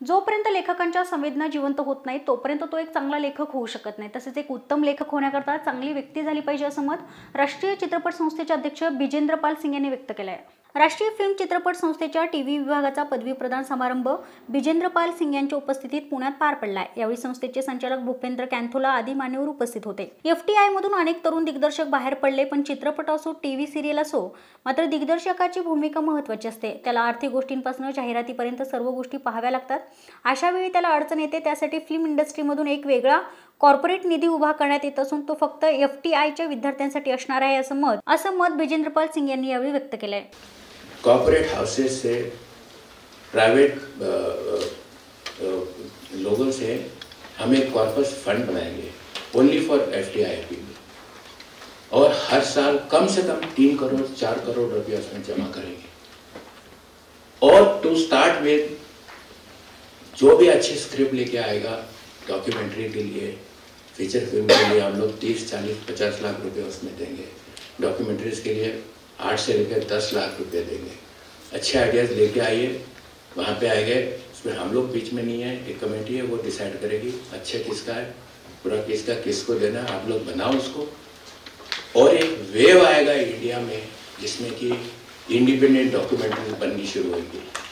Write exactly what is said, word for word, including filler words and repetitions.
जोपर्यंत लेखकांच्या संवेदना जिवंत होत नाहीत तोपर्यंत तो एक चांगला लेखक होऊ शकत नाही। तसेच एक उत्तम लेखक होण्याकरता चांगली व्यक्ती झाली पाहिजे असं मत राष्ट्रीय चित्रपट संस्थेचे अध्यक्ष बिजेंद्र पाल सिंग यांनी व्यक्त केलं आहे। राष्ट्रीय फिल्म चित्रपट संस्थेच्या टीव्ही विभागाचा पदवी प्रदान समारंभ बिजेंद्र पाल सिंग यांच्या उपस्थितीत पुण्यात पार पडला। यावेळी संस्थेचे संचालक भूपेंद्र कॅन्थोला आदी मान्यवर उपस्थित होते। एफटीआय मधून अनेक तरुण दिग्दर्शक बाहेर पडले, पण चित्रपट असो टीव्ही सिरियल असो मात्र दिग्दर्शकाची भूमिका महत्त्वाची असते। त्याला आर्थिक गोष्टींपासून जाहिरातीपर्यंत सर्व गोष्टी पाहाव्या लागतात। अशा वेळी त्याला अडचण येते। त्यासाठी फिल्म इंडस्ट्रीमधून एक वेगळा कॉर्पोरेट निधी उभा करण्यात येत असून तो फक्त एफटीआयच्या विद्यार्थ्यांसाठी असणार आहे असं मत असं मत बिजेंद्र पाल सिंग यांनी यावेळी व्यक्त केलं आहे। कॉर्पोरेट हाउसेस से, प्राइवेट लोगों से हम एक कॉर्पस फंड बनाएंगे ओनली फॉर एफटीआई पीपल और हर साल कम से कम तीन करोड़ चार करोड़ रुपया उसमें जमा करेंगे। और टू स्टार्ट विद जो भी अच्छी स्क्रिप्ट लेके आएगा डॉक्यूमेंट्री के लिए, फीचर फिल्म के लिए हम लोग तीस चालीस पचास लाख रुपए उसमें देंगे। डॉक्यूमेंट्रीज के लिए आठ से लेकर दस लाख रुपए देंगे। अच्छे आइडियाज़ लेके आइए, वहाँ पे आएंगे, उसमें हम लोग बीच में नहीं है, एक कमेटी है वो डिसाइड करेगी अच्छा किसका है, बुरा किसका, किसको देना, आप लोग बनाओ उसको। और एक वेव आएगा इंडिया में जिसमें कि इंडिपेंडेंट डॉक्यूमेंट्री बननी शुरू होगी।